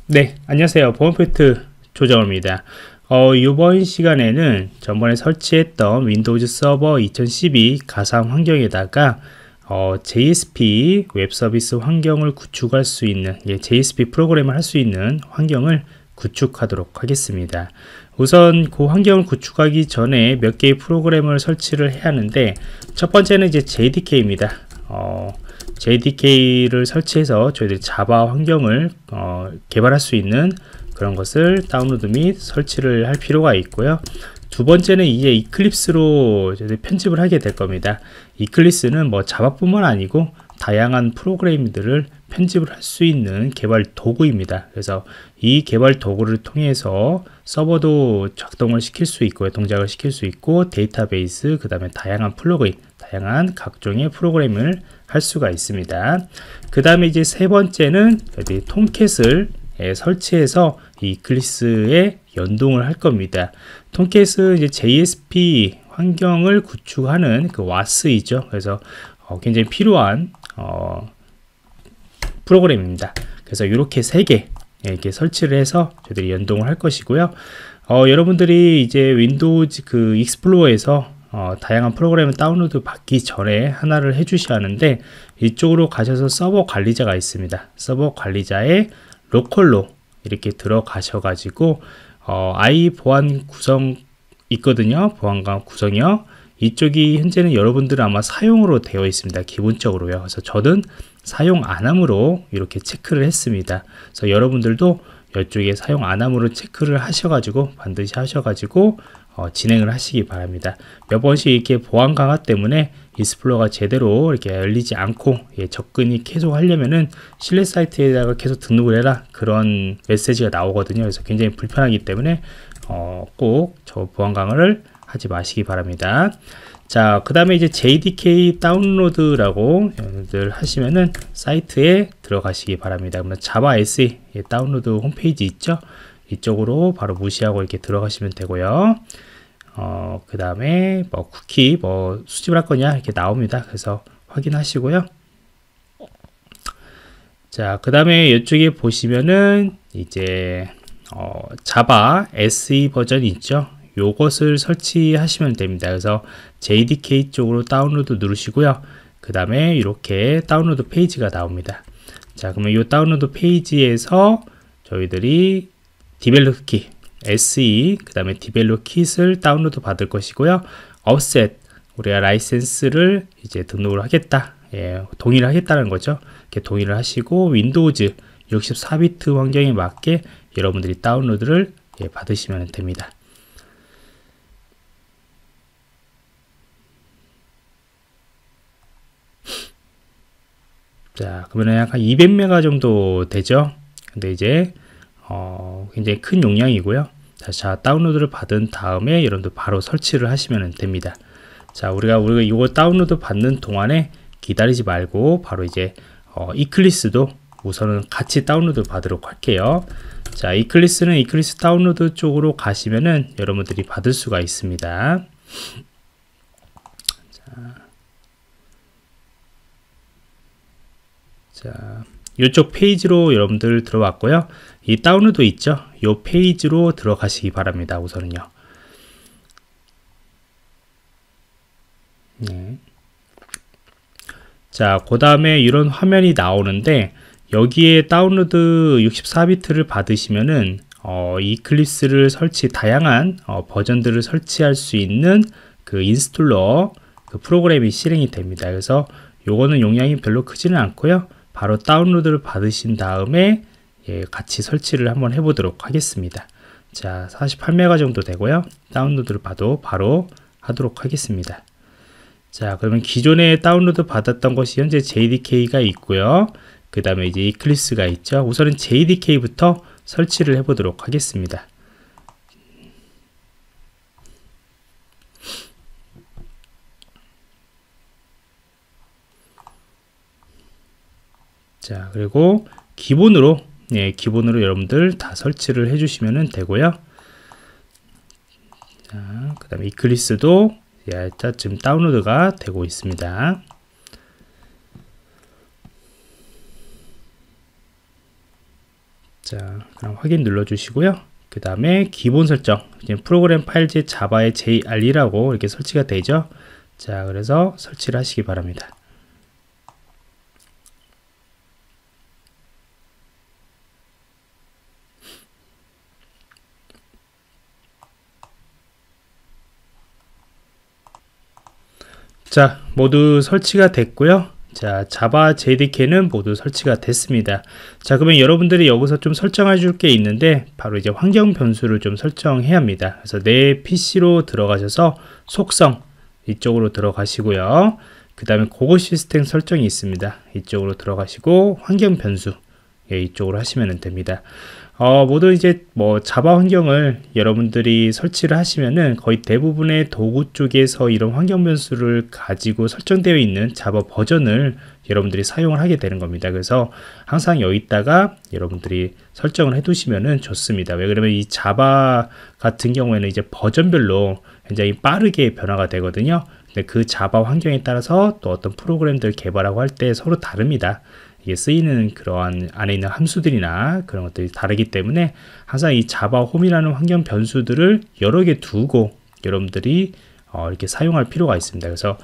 네, 안녕하세요. 보안포인트 조정호입니다. 이번 시간에는 전번에 설치했던 윈도우즈 서버 2012 가상 환경에다가 JSP 웹 서비스 환경을 구축할 수 있는, JSP 프로그램을 할 수 있는 환경을 구축하도록 하겠습니다. 우선 그 환경을 구축하기 전에 몇 개의 프로그램을 설치를 해야 하는데, 첫 번째는 이제 JDK입니다. JDK를 설치해서 저희들이 자바 환경을 개발할 수 있는 그런 것을 다운로드 및 설치를 할 필요가 있고요. 두 번째는 이제 이클립스로 저희들이 편집을 하게 될 겁니다. 이클립스는 뭐 자바뿐만 아니고 다양한 프로그램들을 편집을 할 수 있는 개발 도구입니다. 그래서 이 개발 도구를 통해서 서버도 작동을 시킬 수 있고요, 동작을 시킬 수 있고, 데이터베이스, 그 다음에 다양한 플러그인, 다양한 각종의 프로그램을 할 수가 있습니다. 그 다음에 이제 세 번째는 톰캣을 설치해서 이 이클립스에 연동을 할 겁니다. 톰캣은 이제 JSP 환경을 구축하는 그 와스이죠. 그래서 굉장히 필요한 프로그램입니다. 그래서 이렇게 세 개 이렇게 설치를 해서 저희들이 연동을 할 것이고요. 여러분들이 이제 윈도우즈 그 익스플로어에서 다양한 프로그램을 다운로드 받기 전에 하나를 해 주셔야 하는데, 이쪽으로 가셔서 서버 관리자가 있습니다. 서버 관리자에 로컬로 이렇게 들어가셔 가지고 i 보안 구성 있거든요. 보안관 구성이요. 이쪽이 현재는 여러분들은 아마 사용으로 되어 있습니다. 기본적으로요. 그래서 저는 사용 안함으로 이렇게 체크를 했습니다. 그래서 여러분들도 이쪽에 사용 안함으로 체크를 하셔가지고 반드시 하셔가지고 진행을 하시기 바랍니다. 몇 번씩 이렇게 보안 강화 때문에 익스플로어가 제대로 이렇게 열리지 않고 접근이 계속 하려면은 실내 사이트에다가 계속 등록을 해라, 그런 메시지가 나오거든요. 그래서 굉장히 불편하기 때문에 꼭 저 보안 강화를 하지 마시기 바랍니다. 자, 그 다음에 이제 JDK 다운로드라고 여러분들 하시면은 사이트에 들어가시기 바랍니다. 그러면 자바 SE 다운로드 홈페이지 있죠? 이쪽으로 바로 무시하고 이렇게 들어가시면 되고요. 그 다음에 뭐 쿠키 뭐 수집을 할 거냐 이렇게 나옵니다. 그래서 확인하시고요. 자, 그 다음에 이쪽에 보시면은 이제 자바 SE 버전이 있죠? 요것을 설치하시면 됩니다. 그래서 JDK 쪽으로 다운로드 누르시고요. 그 다음에 이렇게 다운로드 페이지가 나옵니다. 자, 그러면 이 다운로드 페이지에서 저희들이 디벨롭 키 SE, 그 다음에 디벨롭 킷을 다운로드 받을 것이고요. offset, 우리가 라이센스를 이제 등록을 하겠다, 동의를 하겠다는 거죠. 이렇게 동의를 하시고 윈도우즈 64비트 환경에 맞게 여러분들이 다운로드를 받으시면 됩니다. 자, 그러면 약간 200메가 정도 되죠. 근데 이제 굉장히 큰 용량이고요. 자, 다운로드를 받은 다음에 여러분들 바로 설치를 하시면 됩니다. 자, 우리가 이거 다운로드 받는 동안에 기다리지 말고 바로 이제 이클립스도 우선은 같이 다운로드 받도록 할게요. 자, 이클립스는 이클립스 다운로드 쪽으로 가시면은 여러분들이 받을 수가 있습니다. 자, 이쪽 페이지로 여러분들 들어왔고요. 이 다운로드 있죠? 이 페이지로 들어가시기 바랍니다. 우선은요. 네. 자, 그 다음에 이런 화면이 나오는데, 여기에 다운로드 64비트를 받으시면은 이클립스를 다양한 버전들을 설치할 수 있는 그 인스톨러 그 프로그램이 실행이 됩니다. 그래서 요거는 용량이 별로 크지는 않고요. 바로 다운로드를 받으신 다음에 같이 설치를 한번 해보도록 하겠습니다. 자, 48메가 정도 되고요. 다운로드를 바로 하도록 하겠습니다. 자, 그러면 기존에 다운로드 받았던 것이 현재 JDK가 있고요. 그 다음에 이제 이클립스가 있죠. 우선은 JDK부터 설치를 해보도록 하겠습니다. 자, 그리고 기본으로 여러분들 다 설치를 해주시면 되고요. 자, 그 다음에 이클립스도 지금 다운로드가 되고 있습니다. 자, 그럼 확인 눌러주시고요. 그 다음에 기본 설정, 이제 프로그램 파일즈 자바의 JRE라고 이렇게 설치가 되죠. 자, 그래서 설치를 하시기 바랍니다. 자, 모두 설치가 됐고요. 자, 자바 JDK는 모두 설치가 됐습니다. 자, 그러면 여러분들이 여기서 좀 설정해 줄 게 있는데 바로 이제 환경 변수를 좀 설정해야 합니다. 그래서 내 PC로 들어가셔서 속성 이쪽으로 들어가시고요. 그 다음에 고고 시스템 설정이 있습니다. 이쪽으로 들어가시고 환경 변수 이쪽으로 하시면 됩니다. 모두 이제 뭐 자바 환경을 여러분들이 설치를 하시면은 거의 대부분의 도구 쪽에서 이런 환경 변수를 가지고 설정되어 있는 자바 버전을 여러분들이 사용을 하게 되는 겁니다. 그래서 항상 여기다가 여러분들이 설정을 해 두시면은 좋습니다. 왜 그러면 이 자바 같은 경우에는 이제 버전별로 굉장히 빠르게 변화가 되거든요. 근데 그 자바 환경에 따라서 또 어떤 프로그램들 개발하고 할 때 서로 다릅니다. 이게 쓰이는 그러한 안에 있는 함수들이나 그런 것들이 다르기 때문에 항상 이 자바 홈이라는 환경 변수들을 여러 개 두고 여러분들이 이렇게 사용할 필요가 있습니다. 그래서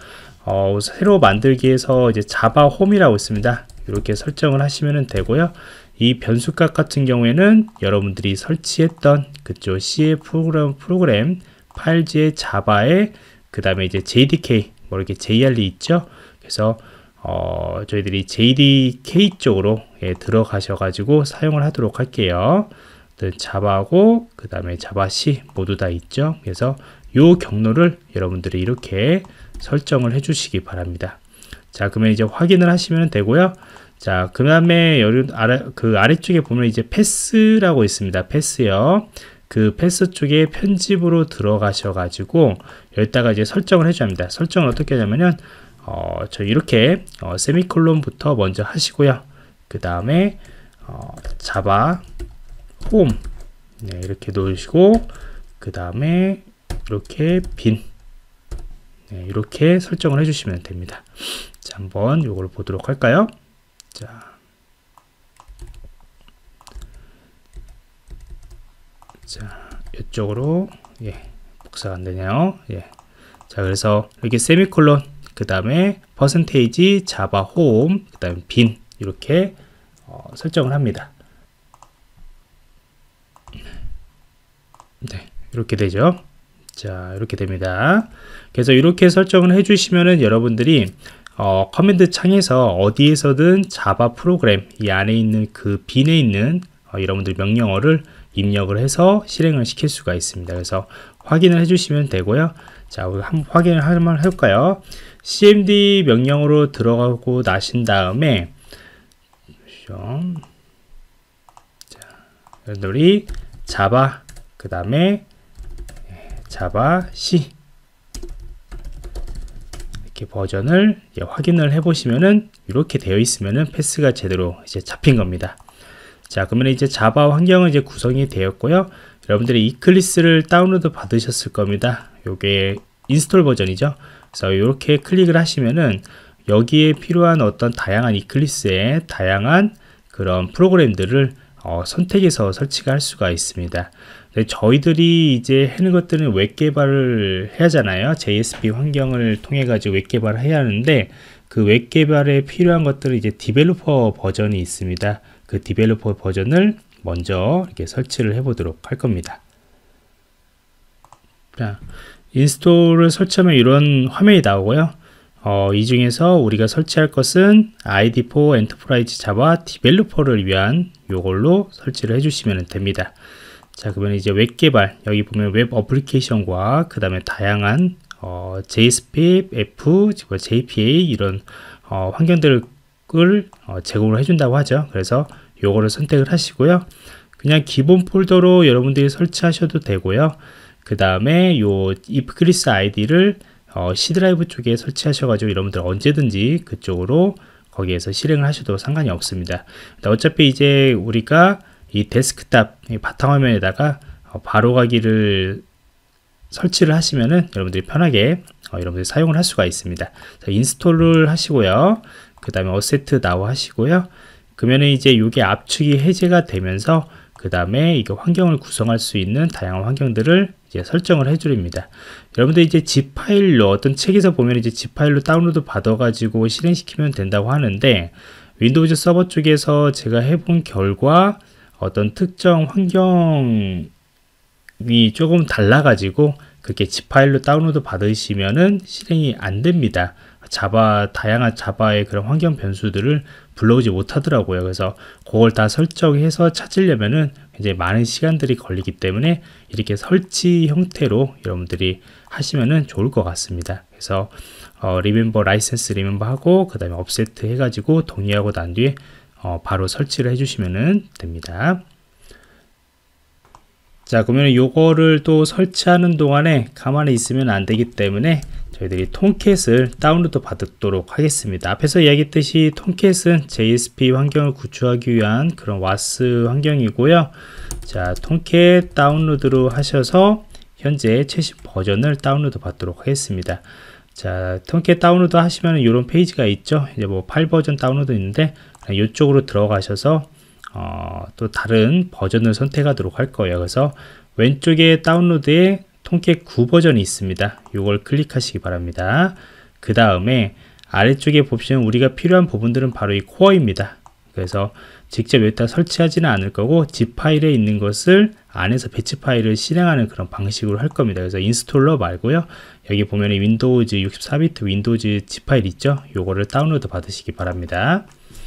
새로 만들기에서 이제 자바 홈이라고 있습니다. 이렇게 설정을 하시면 되고요. 이 변수값 같은 경우에는 여러분들이 설치했던 그쪽 C의 프로그램 파일즈의 자바에 그 다음에 이제 JDK 뭐 이렇게 JRE 있죠. 그래서 저희들이 JDK 쪽으로 들어가셔 가지고 사용을 하도록 할게요. 자바하고 그 다음에 자바 C 모두 다 있죠. 그래서 요 경로를 여러분들이 이렇게 설정을 해 주시기 바랍니다. 자, 그러면 이제 확인을 하시면 되고요. 자, 그 다음에 그 아래쪽에 보면 이제 패스라고 있습니다. 패스요. 그 패스 쪽에 편집으로 들어가셔 가지고 여기다가 이제 설정을 해줘야 합니다. 설정을 어떻게 하냐면은 저 이렇게 세미콜론부터 먼저 하시고요. 그 다음에 자바 홈 이렇게 놓으시고 그 다음에 이렇게 빈 이렇게 설정을 해주시면 됩니다. 자, 한번 요걸 보도록 할까요? 자, 이쪽으로 복사가 안 되네요. 자, 그래서 이렇게 세미콜론 그 다음에 퍼센테이지 자바 홈 그 다음에 빈 이렇게 설정을 합니다. 네, 이렇게 되죠. 자, 이렇게 됩니다. 그래서 이렇게 설정을 해주시면은 여러분들이 커맨드 창에서 어디에서든 자바 프로그램 이 안에 있는 그 빈에 있는 여러분들 명령어를 입력을 해서 실행을 시킬 수가 있습니다. 그래서 확인을 해주시면 되고요. 자, 우리 한번 확인을 한번 해볼까요? cmd 명령으로 들어가고 나신 다음에 여러분들이 자바 그 다음에 자바 C 이렇게 버전을 확인을 해 보시면은 이렇게 되어 있으면은 패스가 제대로 이제 잡힌 겁니다. 자, 그러면 이제 자바 환경은 이제 구성이 되었고요. 여러분들이 이클립스를 다운로드 받으셨을 겁니다. 요게 인스톨 버전이죠. 그래서 이렇게 클릭을 하시면은 여기에 필요한 어떤 다양한 이클립스의 다양한 그런 프로그램들을 선택해서 설치가 할 수가 있습니다. 저희들이 이제 하는 것들은 웹 개발을 해야 하잖아요. JSP 환경을 통해 가지고 웹 개발을 해야 하는데 그 웹 개발에 필요한 것들은 이제 디벨로퍼 버전이 있습니다. 그 디벨로퍼 버전을 먼저 이렇게 설치를 해 보도록 할 겁니다. 자, 인스톨을 설치하면 이런 화면이 나오고요. 이 중에서 우리가 설치할 것은 ID4 엔터프라이즈 자바 디벨로퍼를 위한 요걸로 설치를 해주시면 됩니다. 자, 그러면 이제 웹 개발 여기 보면 웹 어플리케이션과 그 다음에 다양한 JSP, F, JPA 이런 환경들을 제공을 해준다고 하죠. 그래서 요거를 선택을 하시고요. 그냥 기본 폴더로 여러분들이 설치하셔도 되고요. 그 다음에 요 이클립스 아이디를 C 드라이브 쪽에 설치하셔가지고 여러분들 언제든지 그쪽으로 거기에서 실행을 하셔도 상관이 없습니다. 어차피 이제 우리가 이 데스크탑 바탕화면에다가 바로 가기를 설치를 하시면은 여러분들이 편하게 여러분들이 사용을 할 수가 있습니다. 자, 인스톨을 하시고요. 그 다음에 어세트 나우 하시고요. 그러면은 이제 이게 압축이 해제가 되면서 그 다음에 이거 환경을 구성할 수 있는 다양한 환경들을 이제 설정을 해줍니다. 여러분들 이제 zip 파일로 어떤 책에서 보면 이제 zip 파일로 다운로드 받아가지고 실행시키면 된다고 하는데 윈도우즈 서버 쪽에서 제가 해본 결과 어떤 특정 환경이 조금 달라가지고 그렇게 zip 파일로 다운로드 받으시면은 실행이 안 됩니다. 다양한 자바의 그런 환경 변수들을 불러오지 못하더라고요. 그래서 그걸 다 설정해서 찾으려면은 이제 많은 시간들이 걸리기 때문에 이렇게 설치 형태로 여러분들이 하시면은 좋을 것 같습니다. 그래서 리멤버 라이센스 리멤버 하고 그 다음에 업세트 해가지고 동의하고 난 뒤에 바로 설치를 해주시면은 됩니다. 자, 그러면 요거를 또 설치하는 동안에 가만히 있으면 안 되기 때문에 저희들이 톰캣을 다운로드 받도록 하겠습니다. 앞에서 이야기했듯이 톰캣은 JSP 환경을 구축하기 위한 그런 와스 환경이고요. 자, 톰캣 다운로드로 하셔서 현재 최신 버전을 다운로드 받도록 하겠습니다. 자, 톰캣 다운로드 하시면 이런 페이지가 있죠. 이제 뭐 파일 버전 다운로드 있는데 이쪽으로 들어가셔서 또 다른 버전을 선택하도록 할 거예요. 그래서 왼쪽에 다운로드에 톰캣 9 버전이 있습니다. 이걸 클릭하시기 바랍니다. 그 다음에 아래쪽에 보시면 우리가 필요한 부분들은 바로 이 코어입니다. 그래서 직접 여기다 설치하지는 않을 거고 zip 파일에 있는 것을 안에서 배치 파일을 실행하는 그런 방식으로 할 겁니다. 그래서 인스톨러 말고요. 여기 보면 윈도우즈 64비트 윈도우즈 zip 파일 있죠. 요거를 다운로드 받으시기 바랍니다.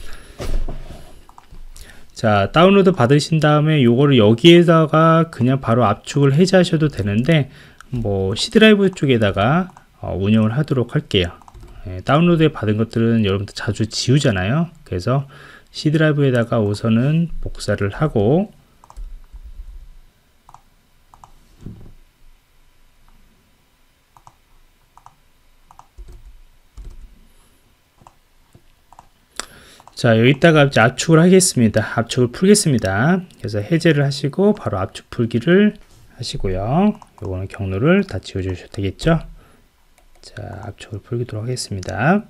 자, 다운로드 받으신 다음에 요거를 여기에다가 그냥 바로 압축을 해제하셔도 되는데 뭐 C 드라이브 쪽에다가 운영을 하도록 할게요. 다운로드 받은 것들은 여러분들 자주 지우잖아요. 그래서 C 드라이브에다가 우선은 복사를 하고 자, 여기다가 이제 압축을 하겠습니다. 압축을 풀겠습니다. 그래서 해제를 하시고 바로 압축 풀기를 하시고요. 요거는 경로를 다 지워주셔도 되겠죠. 자, 압축을 풀도록 하겠습니다.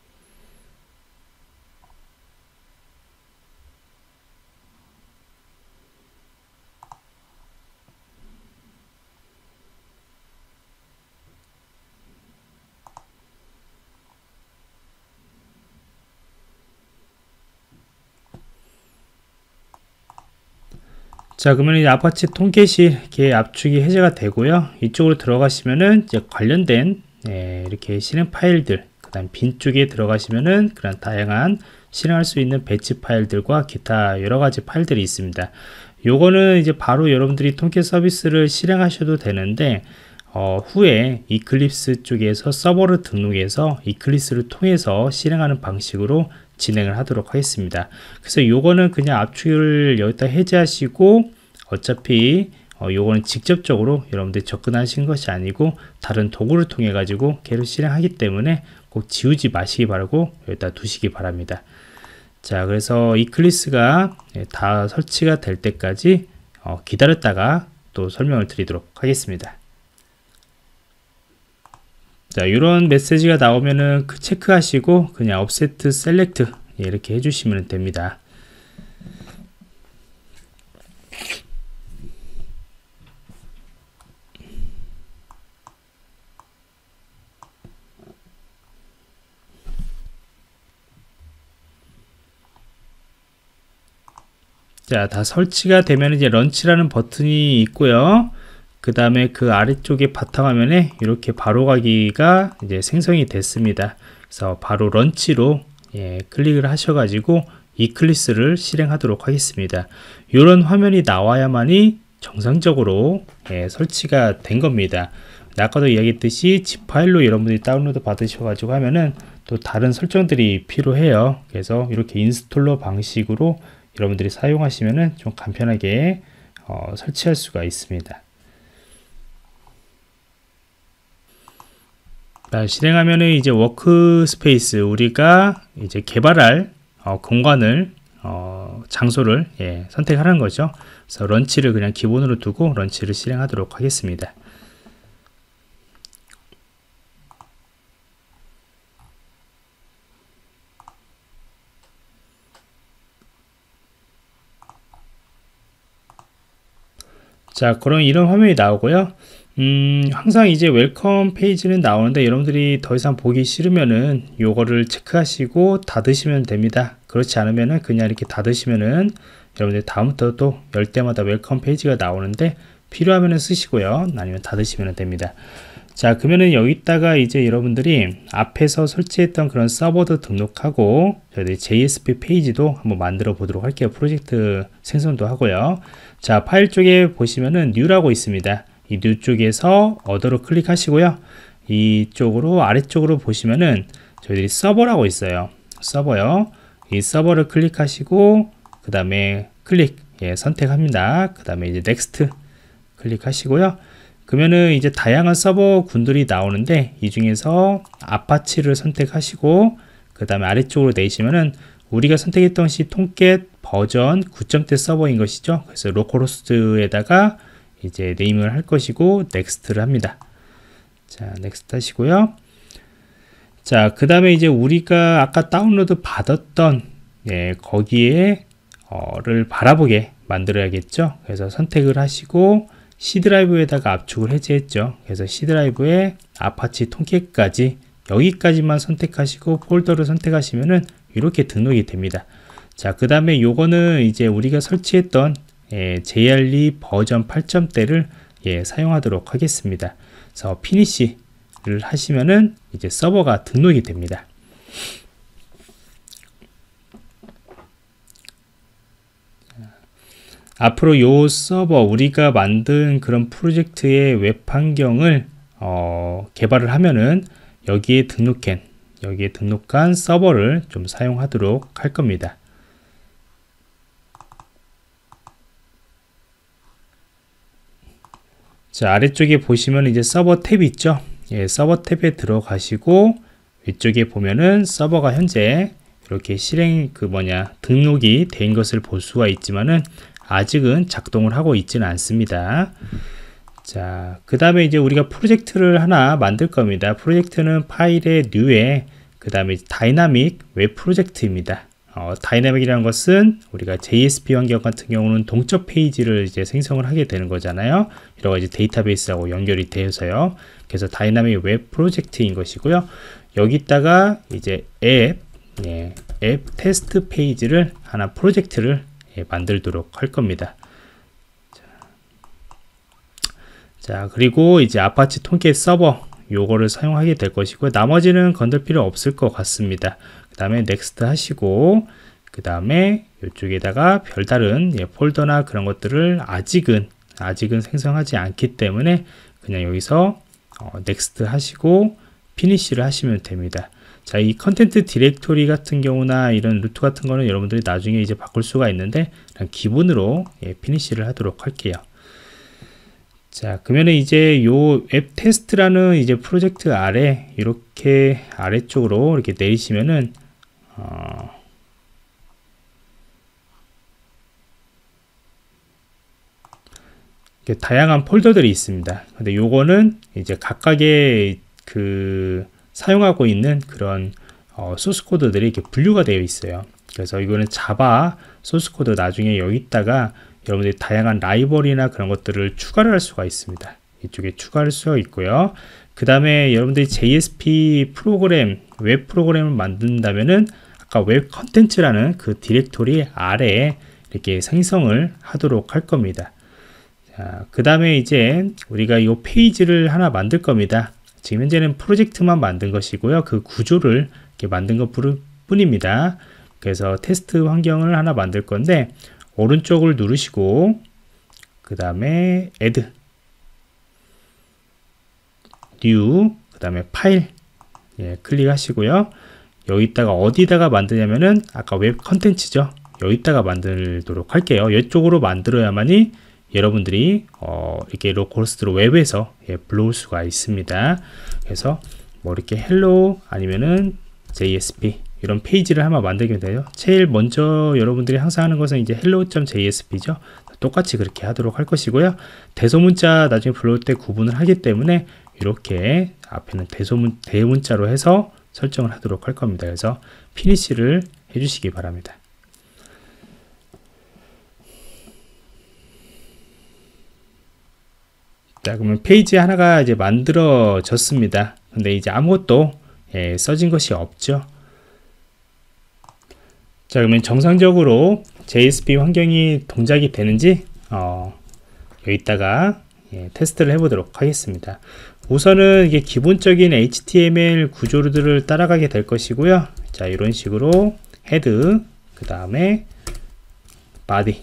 자, 그러면 이제 아파치 톰캣이 이렇게 압축이 해제가 되고요. 이쪽으로 들어가시면은 이제 관련된 이렇게 실행 파일들, 그 다음 빈 쪽에 들어가시면은 그런 다양한 실행할 수 있는 배치 파일들과 기타 여러 가지 파일들이 있습니다. 요거는 이제 바로 여러분들이 톰캣 서비스를 실행하셔도 되는데 후에 이클립스 쪽에서 서버를 등록해서 이클립스를 통해서 실행하는 방식으로 진행을 하도록 하겠습니다. 그래서 요거는 그냥 압축을 여기다 해제하시고 어차피 요거는 직접적으로 여러분들이 접근하신 것이 아니고 다른 도구를 통해 가지고 걔를 실행하기 때문에 꼭 지우지 마시기 바라고 여기다 두시기 바랍니다. 자, 그래서 이클립스가 다 설치가 될 때까지 기다렸다가 또 설명을 드리도록 하겠습니다. 자, 이런 메시지가 나오면은 그 체크하시고 그냥 offset select 이렇게 해주시면 됩니다. 자, 다 설치가 되면 이제 런치라는 버튼이 있고요. 그 다음에 그 아래쪽에 바탕화면에 이렇게 바로가기가 이제 생성이 됐습니다. 그래서 바로 런치로 클릭을 하셔가지고 이클립스를 실행하도록 하겠습니다. 이런 화면이 나와야만이 정상적으로 설치가 된 겁니다. 아까도 이야기했듯이 zip 파일로 여러분들이 다운로드 받으셔가지고 하면은 또 다른 설정들이 필요해요. 그래서 이렇게 인스톨러 방식으로 여러분들이 사용하시면은 좀 간편하게 설치할 수가 있습니다. 자, 실행하면은 이제 워크스페이스 우리가 이제 개발할 공간을 장소를 선택하는 거죠. 그래서 런치를 그냥 기본으로 두고 런치를 실행하도록 하겠습니다. 자, 그럼 이런 화면이 나오고요. 항상 이제 웰컴 페이지는 나오는데 여러분들이 더 이상 보기 싫으면은 요거를 체크하시고 닫으시면 됩니다. 그렇지 않으면은 그냥 이렇게 닫으시면은 여러분들 다음부터 또 열 때마다 웰컴 페이지가 나오는데 필요하면은 쓰시고요. 아니면 닫으시면 됩니다. 자, 그러면은 여기다가 이제 여러분들이 앞에서 설치했던 그런 서버도 등록하고 저희들이 JSP 페이지도 한번 만들어 보도록 할게요. 프로젝트 생성도 하고요. 자, 파일 쪽에 보시면은 New라고 있습니다. 이 New 쪽에서 Other로 클릭하시고요. 이쪽으로 아래쪽으로 보시면은 저희들이 서버라고 있어요. 서버요. 이 서버를 클릭하시고 그 다음에 클릭 선택합니다. 그 다음에 이제 Next 클릭하시고요. 그러면은 이제 다양한 서버 군들이 나오는데 이 중에서 아파치를 선택하시고 그 다음에 아래쪽으로 내시면은 우리가 선택했던 것이 통캣 버전 9.0대 서버인 것이죠. 그래서 로컬호스트에다가 이제 네임을 할 것이고 넥스트를 합니다. 자, 넥스트 하시고요. 자, 그 다음에 이제 우리가 아까 다운로드 받았던 거기에 를 바라보게 만들어야겠죠. 그래서 선택을 하시고 C 드라이브에다가 압축을 해제했죠. 그래서 C 드라이브에 아파치 통캣까지 여기까지만 선택하시고 폴더를 선택하시면은 이렇게 등록이 됩니다. 자, 그 다음에 요거는 이제 우리가 설치했던 JRE 버전 8.0대를 사용하도록 하겠습니다. 그래서 피니시를 하시면은 이제 서버가 등록이 됩니다. 앞으로 요 서버 우리가 만든 그런 프로젝트의 웹 환경을 개발을 하면은 여기에 등록한 서버를 좀 사용하도록 할 겁니다. 자, 아래쪽에 보시면 이제 서버 탭이 있죠. 서버 탭에 들어가시고 위쪽에 보면은 서버가 현재 이렇게 등록이 된 것을 볼 수가 있지만은 아직은 작동을 하고 있지는 않습니다. 자, 그 다음에 이제 우리가 프로젝트를 하나 만들 겁니다. 프로젝트는 파일의 New에 그 다음에 다이나믹 웹 프로젝트입니다. 다이나믹이라는 것은 우리가 JSP 환경 같은 경우는 동적 페이지를 이제 생성을 하게 되는 거잖아요. 여러 가지 데이터베이스하고 연결이 되어서요. 그래서 다이나믹 웹 프로젝트인 것이고요. 여기다가 이제 앱 테스트 페이지를 하나 프로젝트를 만들도록 할 겁니다. 자, 그리고 이제 아파치 통캣 서버 요거를 사용하게 될 것이고 나머지는 건들 필요 없을 것 같습니다. 그 다음에 넥스트 하시고 그 다음에 이쪽에다가 별다른 폴더나 그런 것들을 아직은 생성하지 않기 때문에 그냥 여기서 넥스트 하시고 피니시를 하시면 됩니다. 자, 이 컨텐트 디렉토리 같은 경우나 이런 루트 같은 거는 여러분들이 나중에 이제 바꿀 수가 있는데 그냥 기본으로 피니시를 하도록 할게요. 자, 그러면은 이제 요 앱 테스트라는 이제 프로젝트 아래 이렇게 아래쪽으로 이렇게 내리시면은 이렇게 다양한 폴더들이 있습니다. 근데 요거는 이제 각각의 사용하고 있는 그런 소스 코드들이 이렇게 분류가 되어 있어요. 그래서 이거는 자바 소스 코드 나중에 여기다가 여러분들이 다양한 라이벌이나 그런 것들을 추가를 할 수가 있습니다. 이쪽에 추가할 수가 있고요. 그 다음에 여러분들이 JSP 프로그램, 웹 프로그램을 만든다면은 아까 웹 컨텐츠라는 그 디렉토리 아래에 이렇게 생성을 하도록 할 겁니다. 자, 그 다음에 이제 우리가 이 페이지를 하나 만들 겁니다. 지금 현재는 프로젝트만 만든 것이고요. 그 구조를 이렇게 만든 것 뿐입니다. 그래서 테스트 환경을 하나 만들 건데 오른쪽을 누르시고 그 다음에 add new 그 다음에 파일 클릭하시고요. 여기다가 어디다가 만드냐면은 아까 웹 컨텐츠죠. 여기다가 만들도록 할게요. 이쪽으로 만들어야만이 여러분들이 이렇게 로컬호스트로 웹에서 불러올 수가 있습니다. 그래서 뭐 이렇게 hello 아니면은 JSP 이런 페이지를 한번 만들게 돼요. 제일 먼저 여러분들이 항상 하는 것은 이제 hello.jsp죠. 똑같이 그렇게 하도록 할 것이고요. 대소문자 나중에 불러올 때 구분을 하기 때문에 이렇게 앞에는 대문자로 해서 설정을 하도록 할 겁니다. 그래서 피니시를 해주시기 바랍니다. 자, 그러면 페이지 하나가 이제 만들어졌습니다. 근데 이제 아무것도 써진 것이 없죠. 자, 그러면 정상적으로 JSP 환경이 동작이 되는지 여기다가 테스트를 해보도록 하겠습니다. 우선은 이게 기본적인 HTML 구조들을 따라가게 될 것이고요. 자, 이런 식으로 헤드, 그 다음에 바디,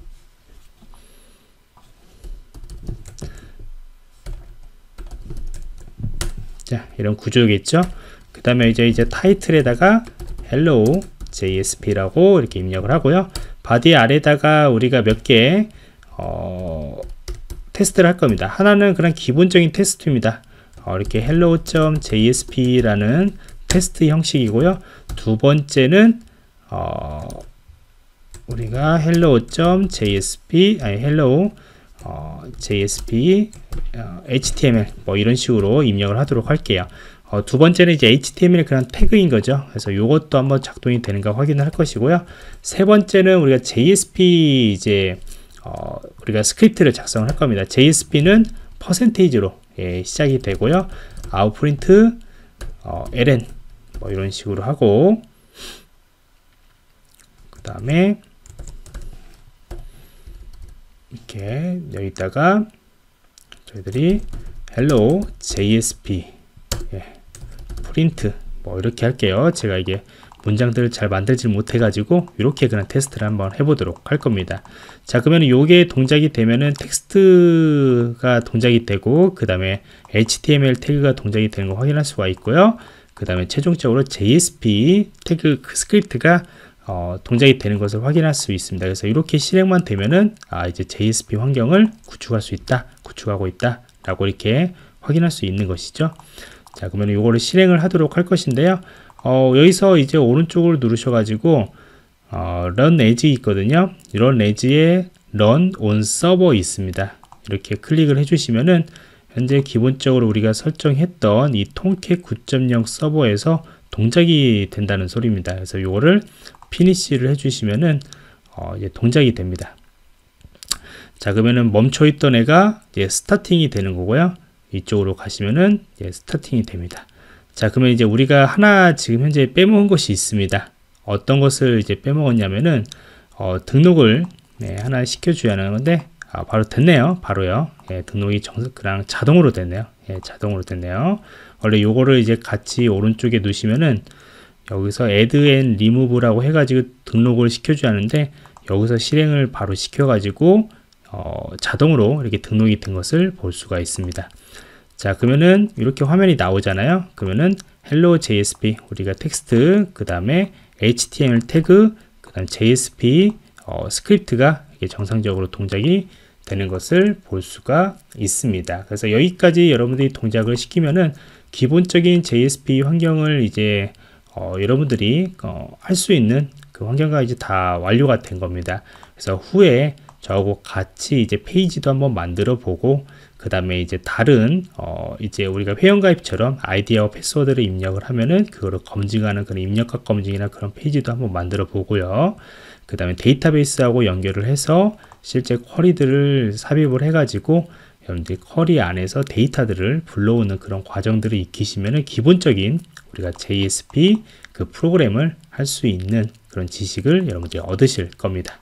자, 이런 구조겠죠. 그 다음에 이제 타이틀에다가 hello JSP라고 이렇게 입력을 하고요. 바디 아래다가 우리가 몇 개 테스트를 할 겁니다. 하나는 그냥 기본적인 테스트입니다. 이렇게 hello.jsp라는 테스트 형식이고요. 두 번째는 우리가 hello.jsp hello JSP HTML 뭐 이런 식으로 입력을 하도록 할게요. 두 번째는 이제 HTML 그냥 태그인 거죠. 그래서 이것도 한번 작동이 되는가 확인을 할 것이고요. 세 번째는 우리가 JSP 이제 우리가 스크립트를 작성을 할 겁니다. JSP는 퍼센테이지로 시작이 되고요. 아웃프린트 ln 뭐 이런 식으로 하고, 그 다음에 이렇게 여기다가 저희들이 hello JSP 프린트 뭐 이렇게 할게요. 제가 이게 문장들을 잘 만들지 못해 가지고 이렇게 그냥 테스트를 한번 해보도록 할 겁니다. 자, 그러면 요게 동작이 되면은 텍스트가 동작이 되고, 그 다음에 HTML 태그가 동작이 되는 거 확인할 수가 있고요. 그 다음에 최종적으로 JSP 태그 그 스크립트가 동작이 되는 것을 확인할 수 있습니다. 그래서 이렇게 실행만 되면은 이제 JSP 환경을 구축할 수 있다, 구축하고 있다 라고 이렇게 확인할 수 있는 것이죠. 자, 그러면 이거를 실행을 하도록 할 것인데요. 여기서 이제 오른쪽을 누르셔가지고 run as 있거든요. run as에 run on server 있습니다. 이렇게 클릭을 해주시면은 현재 기본적으로 우리가 설정했던 이 통캣 9.0 서버에서 동작이 된다는 소리입니다. 그래서 이거를 피니시를 해주시면은 이제 동작이 됩니다. 자, 그러면은 멈춰있던 애가 이제 스타팅이 되는 거고요. 이쪽으로 가시면은 이제 스타팅이 됩니다. 자, 그러면 이제 우리가 하나 지금 현재 빼먹은 것이 있습니다. 어떤 것을 이제 빼먹었냐면은 등록을 하나 시켜줘야 하는 건데 바로 됐네요. 바로요. 등록이 그냥 자동으로 됐네요. 자동으로 됐네요. 원래 요거를 이제 같이 오른쪽에 놓으시면은 여기서 add and remove라고 해가지고 등록을 시켜줘야 하는데, 여기서 실행을 바로 시켜가지고 자동으로 이렇게 등록이 된 것을 볼 수가 있습니다. 자, 그러면은 이렇게 화면이 나오잖아요. 그러면은 hello JSP 우리가 텍스트, 그 다음에 HTML 태그, 그 다음 JSP 스크립트가 이게 정상적으로 동작이 되는 것을 볼 수가 있습니다. 그래서 여기까지 여러분들이 동작을 시키면은 기본적인 JSP 환경을 이제 여러분들이 할 수 있는 그 환경과 이제 다 완료가 된 겁니다. 그래서 후에 저하고 같이 이제 페이지도 한번 만들어 보고, 그 다음에 이제 다른 이제 우리가 회원가입처럼 아이디와 패스워드를 입력을 하면은 그거를 검증하는 그런 입력과 검증이나 그런 페이지도 한번 만들어 보고요. 그 다음에 데이터베이스하고 연결을 해서 실제 쿼리들을 삽입을 해가지고 여러분들이 쿼리 안에서 데이터들을 불러오는 그런 과정들을 익히시면은 기본적인 우리가 JSP 그 프로그램을 할 수 있는 그런 지식을 여러분들이 얻으실 겁니다.